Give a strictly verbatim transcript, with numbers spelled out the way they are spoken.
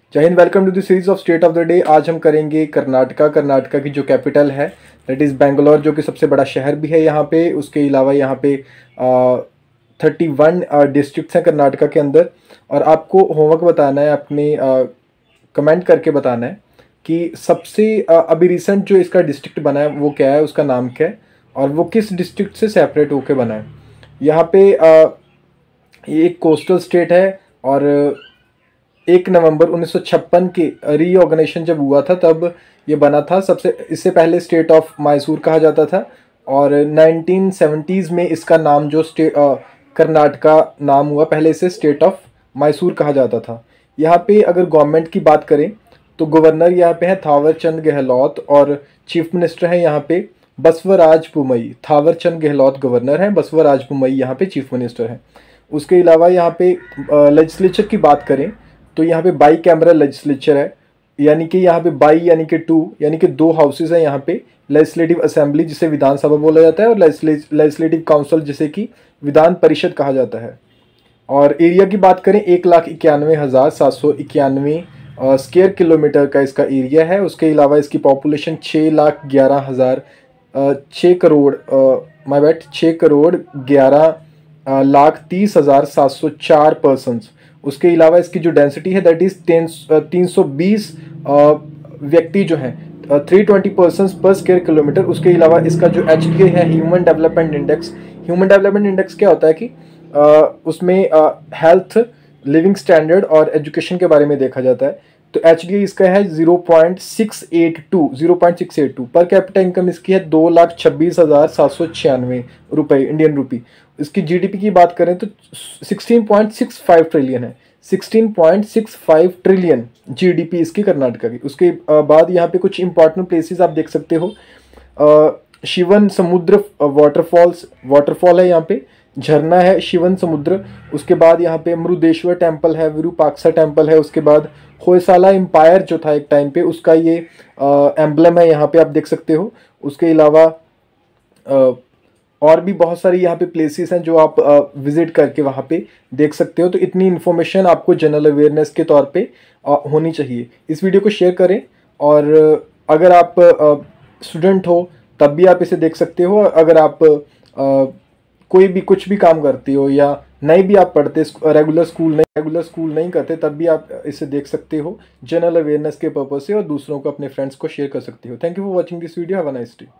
जय हिंद। Welcome to the series of state of the day. आज हम करेंगे कर्नाटका कर्नाटका की जो कैपिटल है दैट इज़ बेंगलोर, जो कि सबसे बड़ा शहर भी है यहाँ पे। उसके अलावा यहाँ पे थर्टी वन डिस्ट्रिक्ट्स हैं कर्नाटका के अंदर। और आपको होमवर्क बताना है, अपने कमेंट करके बताना है कि सबसे आ, अभी रिसेंट जो इसका डिस्ट्रिक्ट बना है वो क्या है, उसका नाम क्या है और वो किस डिस्ट्रिक्ट से सेपरेट होकर बना है। यहाँ पे आ, ये एक कोस्टल स्टेट है और एक नवंबर उन्नीस सौ छप्पन के रीऑर्गेनाइजेशन जब हुआ था तब ये बना था। सबसे इससे पहले स्टेट ऑफ मैसूर कहा जाता था और नाइनटीन सेवेंटीज़ में इसका नाम जो स्टेट कर्नाटका नाम हुआ, पहले इसे स्टेट ऑफ मैसूर कहा जाता था। यहाँ पे अगर गवर्नमेंट की बात करें तो गवर्नर यहाँ पे है थावर चंद गहलोत और चीफ मिनिस्टर है यहाँ पे बसवराज बोम्मई। थावर चंद गहलोत गवर्नर हैं, बसवराज बोम्मई यहाँ पे चीफ मिनिस्टर हैं। उसके अलावा यहाँ पे लेजिस्लेचर की बात करें तो यहाँ पे बाई कैमरा लेजिस्लेचर है, यानी कि यहाँ पे बाई यानी कि टू यानी कि दो हाउसेज हैं यहाँ पे। लेजिस्लेटिव असेंबली जिसे विधानसभा बोला जाता है और लेजिस्लेटिव काउंसिल जिसे कि विधान परिषद कहा जाता है। और एरिया की बात करें एक लाख इक्यानवे हज़ार सात सौ इक्यानवे स्क्वेयर किलोमीटर का इसका एरिया है। उसके अलावा इसकी पॉपुलेशन छः लाख ग्यारह हज़ार छः करोड़ माई बैट छः करोड़ ग्यारह लाख तीस हज़ार सात सौ चार पर्सनस। उसके अलावा इसकी जो डेंसिटी है दैट इज़ टेन तीन सौ बीस व्यक्ति जो हैं three twenty persons per square kilometre. उसके अलावा इसका जो एच डी ए है human development index. Human development index क्या होता है कि आ, उसमें हेल्थ, लिविंग स्टैंडर्ड और एजुकेशन के बारे में देखा जाता है। तो एच डी ए इसका है zero point six eight two zero point six eight two. Per capita income इसकी है दो लाख छब्बीस हज़ार सात सौ छियानवे रुपये इंडियन रुपी। इसकी जीडीपी की बात करें तो sixteen point six five trillion है, sixteen point six five trillion GDP इसकी कर्नाटका की। उसके बाद यहाँ पे कुछ इंपॉर्टेंट प्लेसेस आप देख सकते हो। शिवन समुद्र वाटरफॉल्स वाटरफॉल है यहाँ पे, झरना है शिवन समुद्र। उसके बाद यहाँ पे मृदेश्वर टेम्पल है, विरूपाक्षा टेम्पल है। उसके बाद होयसाला एम्पायर जो था एक टाइम पे, उसका ये एम्बलम है यहाँ पे आप देख सकते हो। उसके अलावा आ, और भी बहुत सारी यहाँ पे प्लेसेस हैं जो आप विजिट करके वहाँ पे देख सकते हो। तो इतनी इन्फॉर्मेशन आपको जनरल अवेयरनेस के तौर पे आ, होनी चाहिए। इस वीडियो को शेयर करें और अगर आप स्टूडेंट हो तब भी आप इसे देख सकते हो। अगर आप आ, कोई भी कुछ भी काम करते हो या नहीं भी आप पढ़ते, रेगुलर स्कूल नहीं रेगुलर स्कूल नहीं करते, तब भी आप इसे देख सकते हो जनरल अवेयरनेस के पर्पज से और दूसरों को, अपने फ्रेंड्स को शेयर कर सकते हो। Thank you for watching this video. Have a nice day.